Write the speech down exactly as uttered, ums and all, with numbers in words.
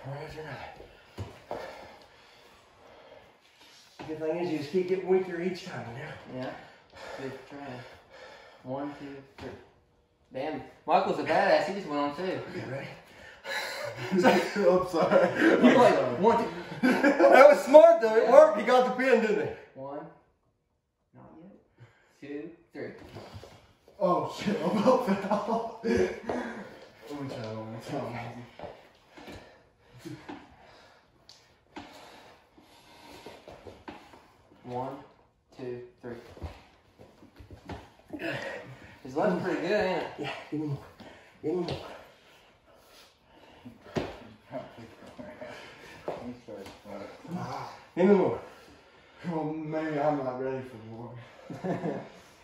Right, right. Good thing is you just keep getting weaker each time now. Yeah. Good try. One, two, three. Damn, Michael's a badass. He just went on two. Okay, ready? I'm sorry. I'm You're like, sorry. one, two. That was smart though. It worked. He got the pin, didn't he? One. Not yet. Two, three. Oh shit, I'm about fell. Let me try one more time. One, two, three. His legs pretty good, ain't it? Yeah, give me more. Give me more. Give me more. Well, maybe I'm not ready for more.